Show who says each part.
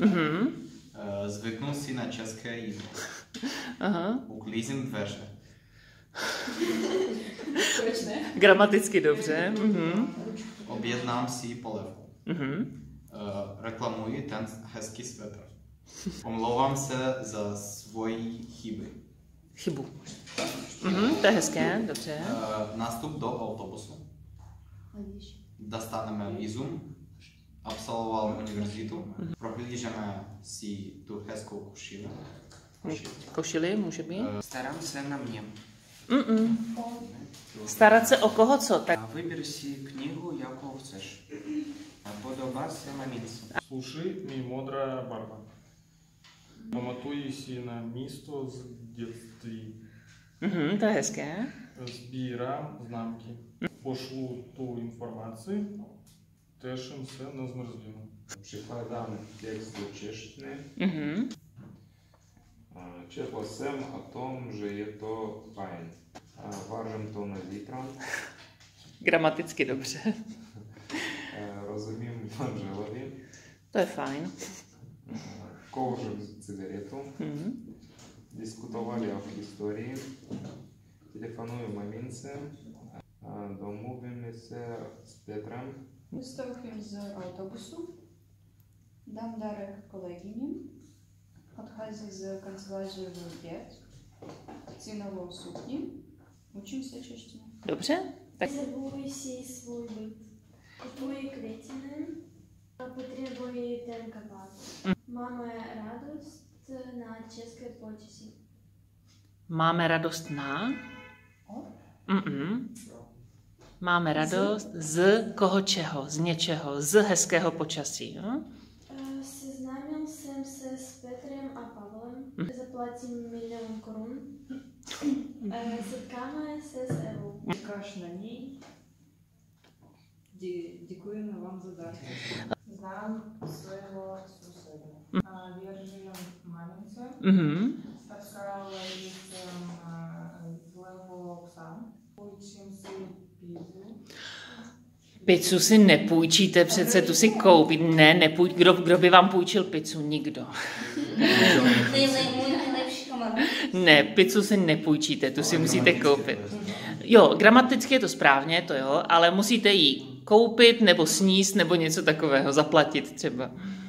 Speaker 1: Zvyknu si na české jídlo.
Speaker 2: Aha.
Speaker 1: Uklízím dveře.
Speaker 3: Proč ne?
Speaker 2: Gramaticky dobře.
Speaker 1: Objednám si polévku. Reklamuji ten hezký svetr. Omlouvám se za svoji chybu.
Speaker 2: To je hezké, dobře.
Speaker 1: Nástup do autobusu. Dostaneme vízum. Absolvoval univerzitu. Prohlížeme si tu hezkou košili.
Speaker 2: Košili může být?
Speaker 4: Starám se na mě.
Speaker 2: Starat se o koho co? Tak.
Speaker 4: Вибір си книгу, яку хочеш. Подобайся мамінцю.
Speaker 5: Слушай, мій мудра барба. Пам'ятую си на місто з дитинства.
Speaker 2: To je hezké.
Speaker 5: Збирам знамки. Пошлю ту інформацію. Тешим се на змерзлину.
Speaker 6: Przykładam tekst do czeszcziny. Читав сам о том, że je to fajn. Vážím to na litra.
Speaker 2: Gramaticky dobře.
Speaker 6: Rozumím manželovi.
Speaker 2: To je fajn.
Speaker 6: Kouřím cigaretu. Diskutovali o historii. Telefonuju mamince. Domluvíme se s Petrem.
Speaker 3: Vystoupím z autobusu. Dám dárek kolegyni. Odchází z kanceláře v 5. Chci novou sukni. Učím se češtinu.
Speaker 2: Dobře? Tak.
Speaker 7: Rezervuji si svůj byt. Kupuji květiny a potřebuji ten kabát. Máme radost na české počasí.
Speaker 2: Máme radost na? Máme radost z koho čeho? Z něčeho? Z hezkého počasí.
Speaker 7: Seznámil jsem se s Petrem a Pavlem. Zaplatím 1 000 000 korun. Setkáme se s Evou.
Speaker 3: Čekáš na ní. Děkujeme vám za dárky.
Speaker 8: Znám svého suseda. Věřím mamince. Starala jsem zlého psa. Půjčím si pizzu.
Speaker 2: Pizzu si nepůjčíte přece, tu si koupit. Ne, kdo by vám půjčil pizzu? Nikdo. Ne, pizzu si nepůjčíte, tu si musíte koupit. Jo, gramaticky je to správně, to jo, ale musíte ji koupit nebo sníst nebo něco takového, zaplatit třeba.